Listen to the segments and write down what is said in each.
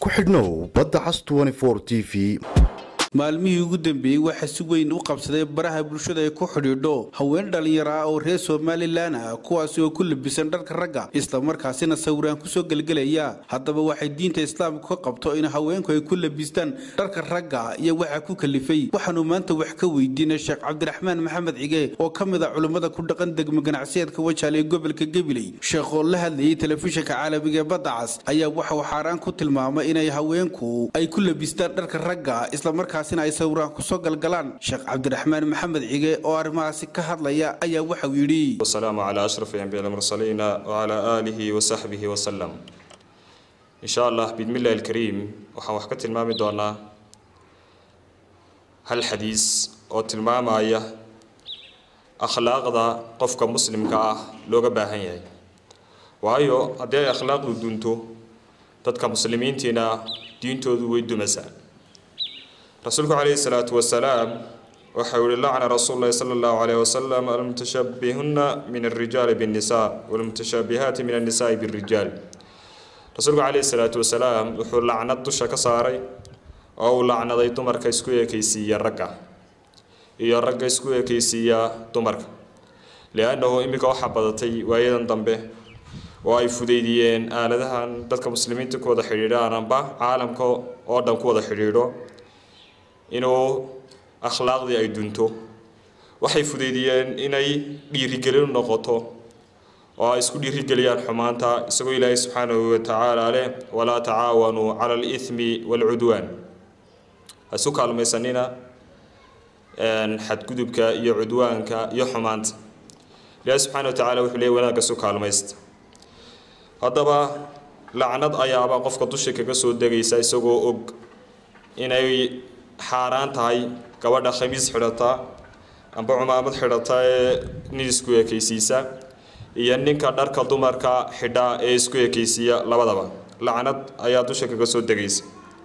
ku xidhnow badda cas 24 TV. maalmihii ugu dambeeyay waxa si weyn u qabsaday baraha bulshada ay ku xidhiidho haween dhalinyaro ah oo reer Soomaaliland ah kuwaas oo ku labisan dharka ragga isla markaasina sawiraan ku soo galgalaya haddaba waxay diinta islaamku ka qabto in haweenku ay ku labistaan dharka ragga iyo waxa ku kalifay waxaanu maanta wax ka weydiinay Sheekh Cabdiraxmaan Maxamed Cige oo kamid ah culimada ku dhaqan degmo ganacsiyeedka Wajaale gobolka Gabiley Sheekh oo la hadlayay telefishinka caalamiga ee Badda Cas ayaa waxa uu xaraan ku tilmaamay inay haweenku ay ku labistaan dharka ragga isla markaasina ay sawiraan ku soo galgalaan Sheekh Cabdiraxmaan Maxamed Cige oo arrimahaasi ka hadlaya ayaa waxa uu yiri wassalaamu ala ashrafil anbiya'i wal mursaliin wa ala alihi wa sahbihi wa sallam insha Allah bismillaahil kariim waxaan wax ka tilmaami doonaa hal xadiis oo tilmaamaya akhlaaqda qofka muslimka ah looga baahan yahay waayo haddii akhlaaqdu dunto dadka muslimiintiina diintoodu way dumaysaa رسولك عليه الصلاة والسلام وحول لعن رسول الله صلى الله عليه وسلم المتشبهون من الرجال بالنساء والمتشبهات من النساء بالرجال رسولك عليه الصلاة والسلام وحول لعنة دشك صاري أو لعنة ضي تمر كيسكوية كيسية ركع هي الركع كيسكوية كيسية تمر لأنه إمك وحبضتي وأيضا ضمبه وأي فديدين آلدهن ذلك مسلمين تكود حريران با عالم كو أردم كود حريرو inuu akhlaaqdii ay dunto waxay fudeediyeen inay dhiirigelin noqoto oo ay isku dhiirigeliyaan xumaanta isagoo Ilaahay subhanahu wa ta'ala leh wala taawanu 'ala al-ithmi wal-'udwan asu kaalmaysanina xadgudubka iyo cudwaanka iyo xumaanta Ilaahay subhanahu wa ta'ala wuxuu leeyahay wanaagga soo kaalmaysta hadaba lacnad ayaaba qofka dusha kaga soo dagaysa isagoo og inay حاران تاي كوادا خميس حرطة أم بعمامد حرطة نيسكوية كيسيسا ينن كدار كدومر كحدا إسكوية كيسيا لبادبا لعنت آياتو شكل كسود دقيس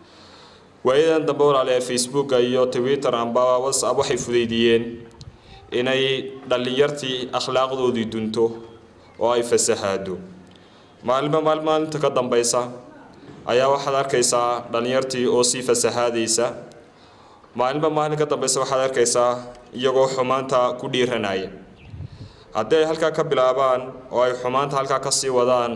وإذا ندبر على فيسبوك أيو تويتر أم باوس أبو حفظيدين إني دليرتي أخلاق دو دي دونتو وأي فسحادو معلومة تقدم بيسا أيا واحد أركيسا دليرتي أوصي فسحاديسا maalinka dambaysa waxaad arkaysaa iyagoo xumaanta ku dhiiranaya haddii halka ka bilaabaan oo ay xumaanta halka ka sii wadaan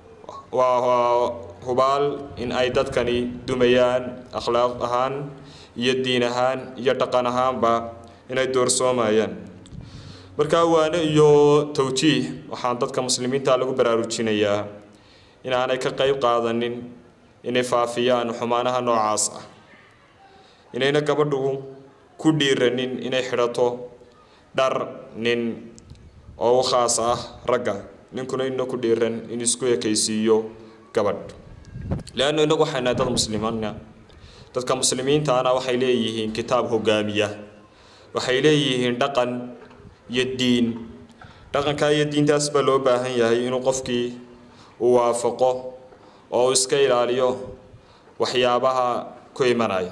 waa hubaal in ay dadkani dumayaan akhlaaq ahaan iyo diin ahaan iyo dhaqan ahaanba inay doorsoomayaan marka waana iyo tawjiih waxaan dadka muslimiinta lagu baraarujinayaa in aanay ka qayb qaadanin inay faafiyaan xumaanaha noocaas ah inayna gabadhu ku dhiiranin inay xirato dhar nin oo khaas ah ragga ninkuna inuu ku dhiiran in isku ekaysiiyo gabadh laana inagu waxayna dad muslimiina dadka muslimiinta ana waxay leeyihiin kitaab hogaamiya waxay leeyihiin dhaqan iyo diin dhaqanka iyo diintaas ba loo baahan yahay inuu qofkii uu waafaqo oo iska ilaaliyo waxyaabaha ku imanaya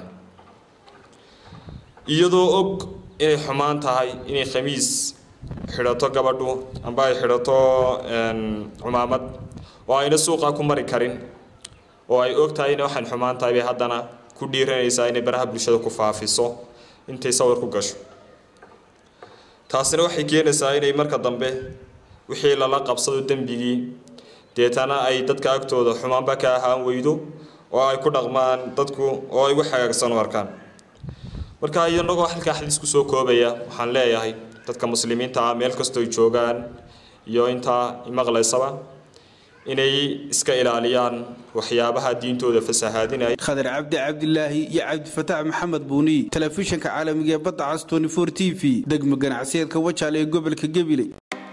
iyadoo og inay xumaan tahay inay khamiis xirato gabadhu amba ay xirato cumaamad oo ayna suuqa ku mari karin oo ay og tahay in waxaan xumaan tahay haddana ku dhiiranaysaa inay baraha bulshada ku faafiso intay sawir ku gasho taasina waxay keenaysaa inay marka dambe wixii la qabsado dambigii deetana ay dadka agtooda xumaanba ka ahaan weydo oo ay ku dhaqmaan dadku oo ay wax hagaagsan u arkaan marka iyadoo halka xadiis ku soo koobaya waxaan leeyahay dadka muslimiinta ah meel kasto ay joogaan iyo inta maqlaysaba inay iska ilaaliyaan waxyaabaha diintooda fasahaadinay Khadir Abdi Abdullaahi iyo Abdi Fataax Maxamed Buuni telefishinka caalamiga ee Badda Cas 24 TV degmo ganacsiyeedka Wajaale ee gobolka Gabiley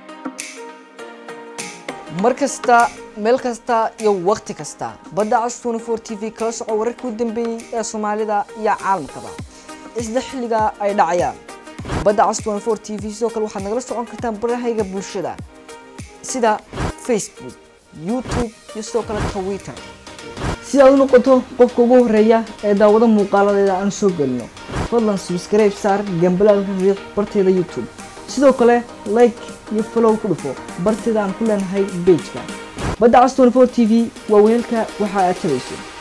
markasta meel kasta iyo waqti kasta Badda Cas 24 TV kala soco wararkii u dambeeyay ee Soomaalida iyo caalamkaba isla xilliga ay dhacayaan Badda Cas 24 TV soo kale waxaad nagala socon kartaan barahayga bulshada sida Facebook YouTube iyo soo kale Twitter si aad u noqoto qofka ugu horeeya ee daawada muuqaaladeeda aan soo galno fadlan subscribe saar gambalaalka riix barteeda YouTube sidoo kale like iyo follow ku dhufo barteeda aan ku leenahay page-ka Badda Cas 24 TV waa weelka waxa aad tabayso